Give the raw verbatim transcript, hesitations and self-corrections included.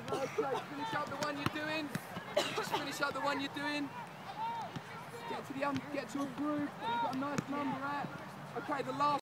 Okay, finish up the one you're doing. Just finish up the one you're doing. Get to the um, get to a groove. You've got a nice number at. Okay, the last.